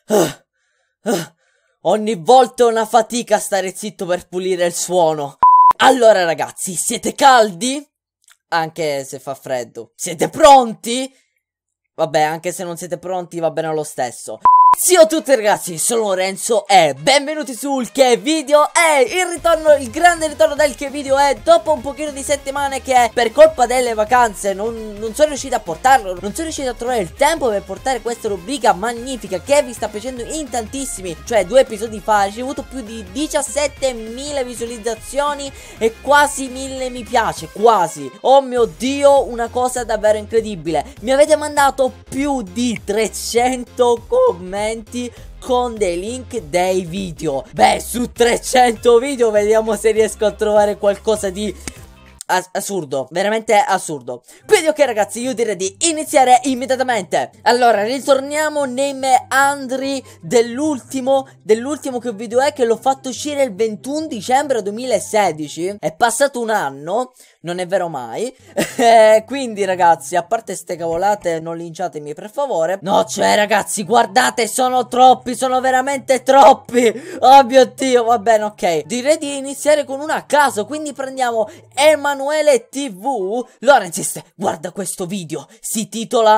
Ogni volta è una fatica stare zitto per pulire il suono. Allora ragazzi, siete caldi? Anche se fa freddo. Siete pronti? Vabbè, anche se non siete pronti va bene lo stesso. Ciao a tutti ragazzi, sono Lorenzo e benvenuti sul Che Video. Il grande ritorno del Che Video è dopo un pochino di settimane che per colpa delle vacanze non sono riuscito a portarlo. Non sono riuscito a trovare il tempo per portare questa rubrica magnifica che vi sta piacendo in tantissimi. Cioè 2 episodi fa ha ricevuto più di 17.000 visualizzazioni e quasi 1000 mi piace, quasi. Oh mio Dio, una cosa davvero incredibile. Mi avete mandato più di 300 commenti con dei link dei video. Beh, su 300 video vediamo se riesco a trovare qualcosa di assurdo, veramente assurdo. Quindi ok ragazzi, io direi di iniziare immediatamente. Allora, ritorniamo nei meandri dell'ultimo che video è, che l'ho fatto uscire il 21 dicembre 2016. È passato un anno, non è vero mai. Quindi ragazzi, a parte ste cavolate, non linciatemi per favore. No, cioè ragazzi, guardate, sono troppi, sono veramente troppi. Oh mio Dio, va bene, ok. Direi di iniziare con una a caso, quindi prendiamo Emanuele TV. Lorenzist, guarda questo video. Si titola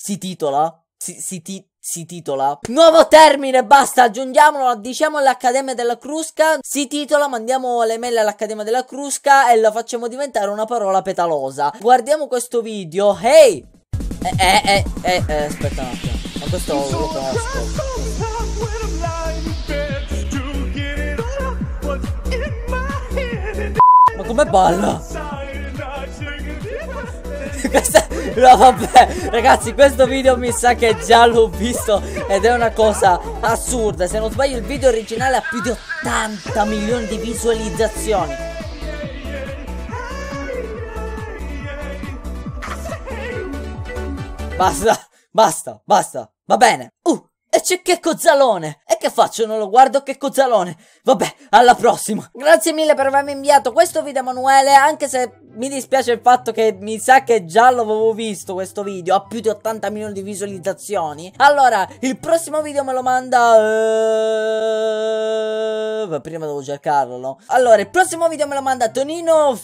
nuovo termine, basta, aggiungiamolo, diciamo all'Accademia della Crusca. Si titola, mandiamo le mail all'Accademia della Crusca e la facciamo diventare una parola petalosa. Guardiamo questo video. Hey! Aspetta un attimo. Ma questo lo conosco. Ma come balla? No vabbè ragazzi, questo video mi sa che già l'ho visto ed è una cosa assurda. Se non sbaglio il video originale ha più di 80 milioni di visualizzazioni. Basta, va bene. E c'è che cozzalone. E che faccio? Non lo guardo, che cozzalone. Vabbè, alla prossima. Grazie mille per avermi inviato questo video Emanuele. Anche se mi dispiace il fatto che mi sa che già l'avevo visto questo video. Ha più di 80 milioni di visualizzazioni. Allora, il prossimo video me lo manda prima devo cercarlo, no? Allora, il prossimo video me lo manda Tonino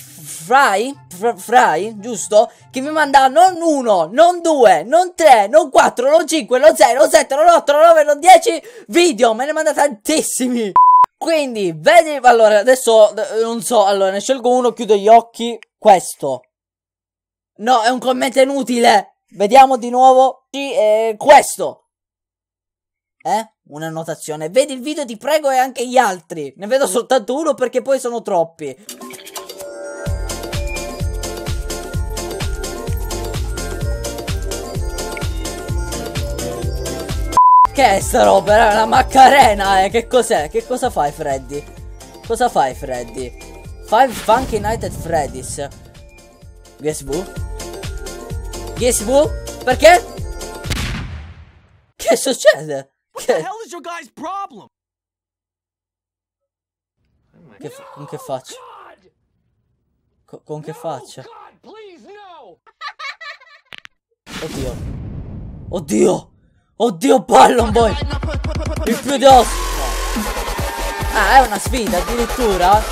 Fry, giusto? Che mi manda non 1, non 2, non 3, non 4, non 5, non 6, non 7, non 8, non 9, non 10 video. Me ne manda tantissimi. Quindi, vedi, allora, adesso, non so, allora, ne scelgo uno, chiudo gli occhi. Questo. No, è un commento inutile. Vediamo di nuovo. Questo. Una annotazione. Vedi il video, ti prego, e anche gli altri. Ne vedo soltanto uno perché poi sono troppi. Che è sta roba? È una Macarena, Che cos'è? Che cosa fai, Freddy? Cosa fai, Freddy? Five Funky Night at Freddy's. Guess who? Guess who? Perché? Che succede? What the hell is your guys' problem? Con che faccia? Con che faccia? Oddio. Oddio. Oddio, Ballon Boy! Il più di 8! Ah, è una sfida addirittura?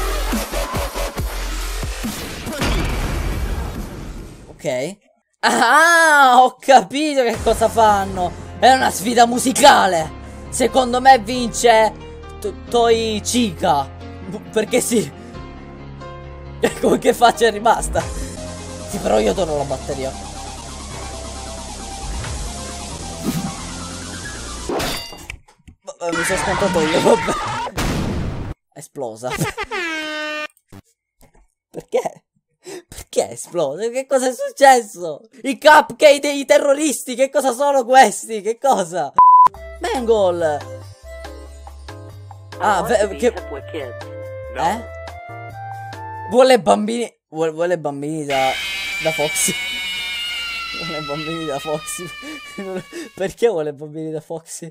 Ok. Ah, ho capito che cosa fanno! È una sfida musicale! Secondo me vince Toi Chica! Perché sì! Con che faccia è rimasta? Sì, però io torno alla batteria. Mi sono scontato io, vabbè. Esplosa. Perché? Perché è esplosa? Che cosa è successo? I cupcake dei terroristi, che cosa sono questi? Che cosa? Mangle. Ah, che... Vuole bambini... Vuole bambini da Foxy. Vuole bambini da Foxy. Perché vuole bambini da Foxy?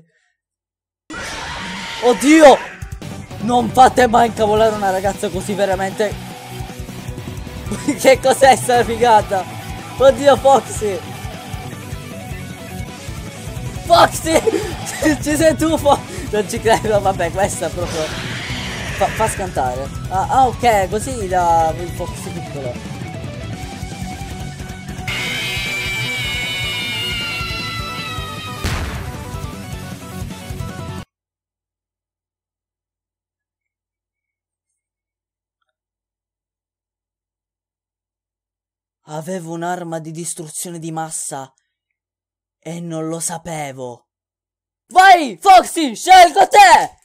Oddio! Non fate mai incavolare una ragazza così, veramente. Che cos'è sta figata? Oddio, Foxy! Foxy! Ci sei tu, non ci credo, vabbè, questa è proprio... Fa scantare. Ah, ok, così il Foxy piccolo. Avevo un'arma di distruzione di massa e non lo sapevo. Vai, Foxy, scelgo te!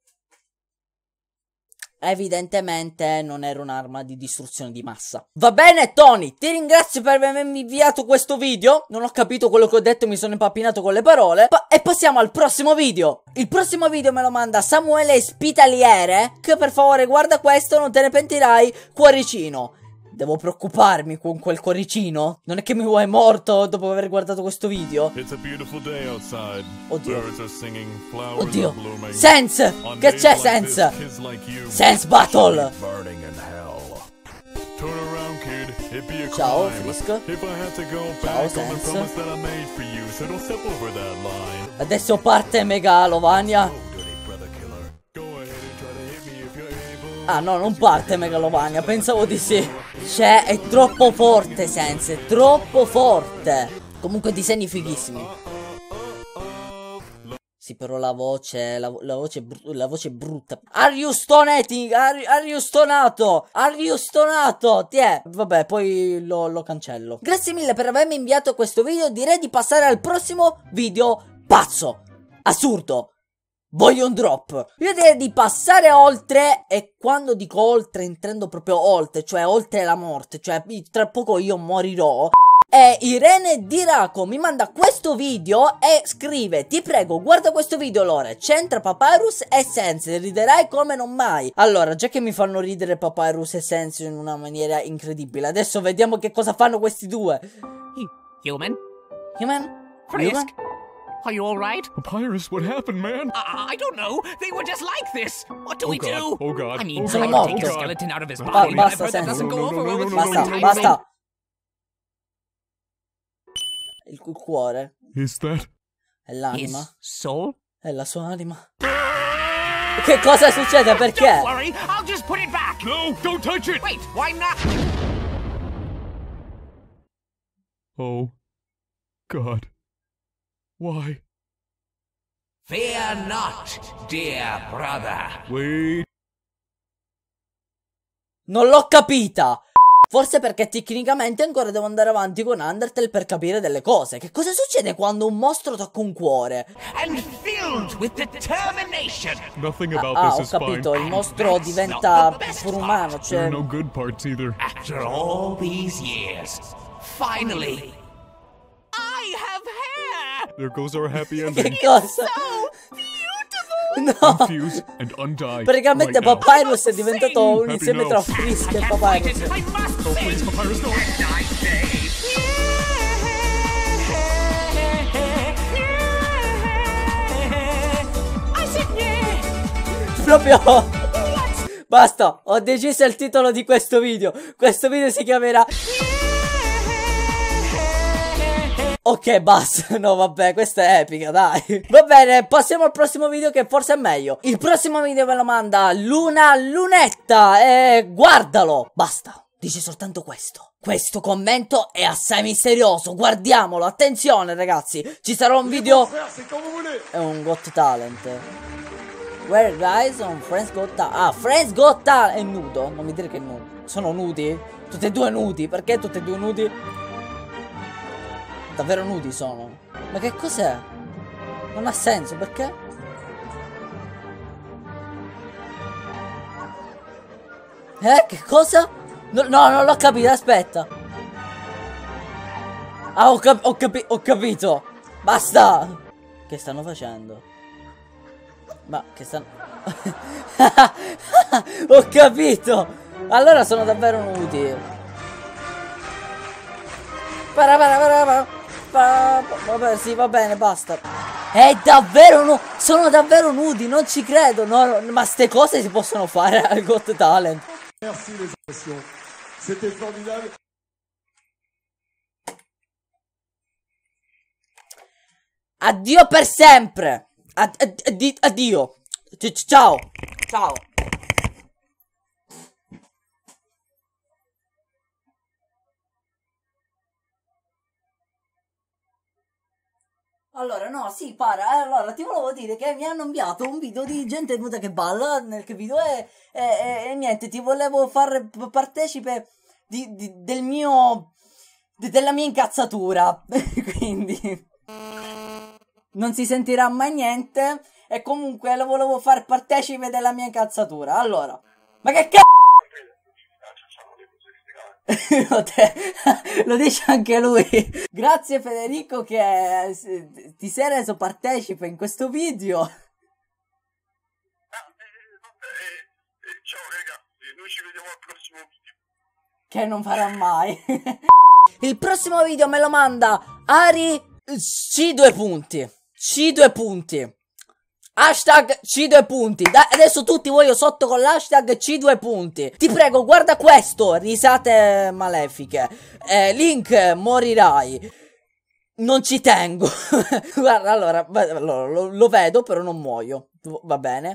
Evidentemente non era un'arma di distruzione di massa. Va bene, Tony, ti ringrazio per avermi inviato questo video. Non ho capito quello che ho detto, mi sono impappinato con le parole. E passiamo al prossimo video. Il prossimo video me lo manda Samuele Spitaliere, che per favore guarda questo, non te ne pentirai, cuoricino. Devo preoccuparmi con quel cuoricino? Non è che mi vuoi morto dopo aver guardato questo video? Oddio. Oddio. Sense! Che c'è, Sense? Sense Battle! Ciao, Frisk. Ciao, Sense. Adesso parte Megalovania. Ah no, non parte Megalovania, pensavo di sì. Cioè, è troppo forte, Sense, è troppo forte. Comunque disegni fighissimi. Sì, però la voce è brutta. Are you stonating? Are you stonato? Are you stonato? Tiè. Vabbè, poi lo cancello. Grazie mille per avermi inviato questo video. Direi di passare al prossimo video pazzo, assurdo. Voglio un drop. Io direi di passare oltre. E quando dico oltre intendo proprio oltre, cioè oltre la morte, cioè tra poco io morirò. E Irene Diraco mi manda questo video e scrive: ti prego guarda questo video Lore, c'entra Papyrus e Sense, riderai come non mai. Allora, già che mi fanno ridere Papyrus e Sense in una maniera incredibile, adesso vediamo che cosa fanno questi due. Human? Frisk? Are you alright? Papyrus, what happened, man? I don't know. They were just like this. What do we do? Oh god. I mean, Sono try to take morto. the skeleton out of his body. Basta, I've heard that Sense. doesn't go over well with Basta, sometimes. basta. Il cuore Is that? è l'anima. His soul? È la sua anima. Che cosa succede? Perché? Don't worry, I'll just put it back. No, don't touch it! Wait, why not? Oh god. Why? Fear not, dear brother. Wait. Non l'ho capita. Forse perché tecnicamente ancora devo andare avanti con Undertale per capire delle cose. Che cosa succede quando un mostro tocca un cuore? And filled with determination. Nothing about Ah, this ho is fine. capito, il mostro diventa pure umano, There cioè... are no good parts either. After all these years, finally, I have hair. There goes our happy Che ending. cosa? So beautiful. No! Confuse and undie. Praticamente right now. Papyrus è diventato un Happy insieme now. tra Frisk e Papyrus. I must Oh please, Papyrus, no. I said yeah. Proprio... Basta, ho deciso il titolo di questo video. Questo video si chiamerà... Ok, basta. No, vabbè, questa è epica, dai. Va bene, passiamo al prossimo video che forse è meglio. Il prossimo video me lo manda Lunetta e guardalo. Basta, dice soltanto questo. Questo commento è assai misterioso. Guardiamolo, attenzione ragazzi. Ci sarà un video... È un Got Talent. Where guys on Friends Got Talent. Ah, Friends Got Talent. È nudo, non mi dire che è nudo. Sono nudi? Tutti e due nudi. Perché tutti e due nudi? Davvero nudi sono. Ma che cos'è? Non ha senso, perché? Che cosa? No, non l'ho capito, aspetta. Ah, ho capito. Basta. Che stanno facendo? Ma che stanno... Ho capito. Allora sono davvero nudi. Vabbè, sì, va bene, basta. È davvero sono davvero nudi, non ci credo. No, ma ste cose si possono fare al Got Talent. Merci les émotions. C'était formidable. Addio per sempre. Addio. Ciao. Ciao. Allora, no, sì, para. Allora, ti volevo dire che mi hanno inviato un video di gente nuda che balla. Nel che video e niente, ti volevo fare partecipe del mio. Della mia incazzatura. Quindi. Non si sentirà mai niente. E comunque lo volevo far partecipe della mia incazzatura. Allora. Ma che cazzo? Lo dice anche lui. Grazie Federico che ti sei reso partecipe in questo video. Ciao ragazzi, noi ci vediamo al prossimo video. Che non farà mai. Il prossimo video me lo manda Ari C2 punti. C2 punti. Hashtag C2 punti. Adesso tutti voglio sotto con l'hashtag C2 punti. Ti prego, guarda questo. Risate malefiche. Link, morirai. Non ci tengo. Guarda, allora lo vedo, però non muoio. Va bene.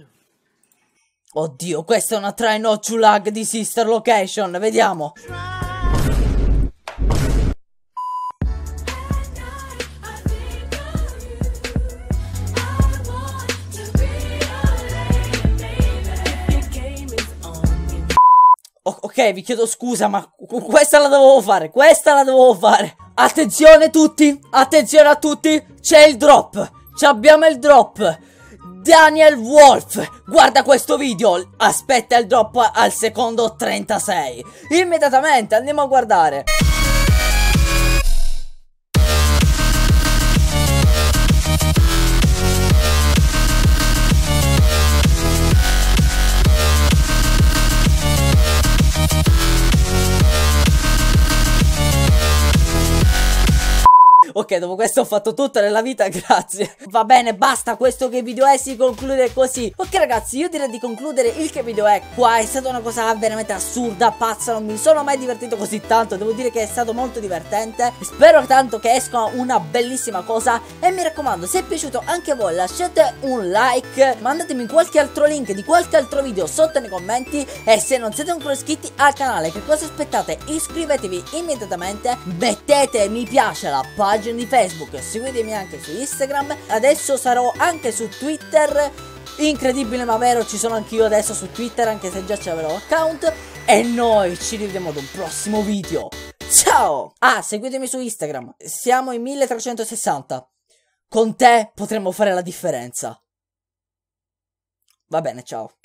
Oddio, questa è una try not to lag di Sister Location. Vediamo. Ok, vi chiedo scusa, ma questa la dovevo fare. Questa la dovevo fare. Attenzione tutti. Attenzione a tutti. C'è il drop. Abbiamo il drop. Daniel Wolf. Guarda questo video. Aspetta il drop al secondo 36. Immediatamente andiamo a guardare. Ok, dopo questo ho fatto tutto nella vita, grazie. Va bene, basta, questo che video è si conclude così. Ok ragazzi, io direi di concludere il che video è qua. È stata una cosa veramente assurda, pazza, non mi sono mai divertito così tanto. Devo dire che è stato molto divertente. Spero tanto che esca una bellissima cosa. E mi raccomando, se è piaciuto anche a voi lasciate un like. Mandatemi qualche altro link di qualche altro video sotto nei commenti. E se non siete ancora iscritti al canale, che cosa aspettate? Iscrivetevi immediatamente. Mettete mi piace alla pagina di Facebook, seguitemi anche su Instagram, adesso sarò anche su Twitter, incredibile ma vero, ci sono anch'io adesso su Twitter, anche se già c'avevo account, e noi ci rivediamo ad un prossimo video, ciao! Ah, seguitemi su Instagram, siamo in 1360, con te potremmo fare la differenza, va bene, ciao.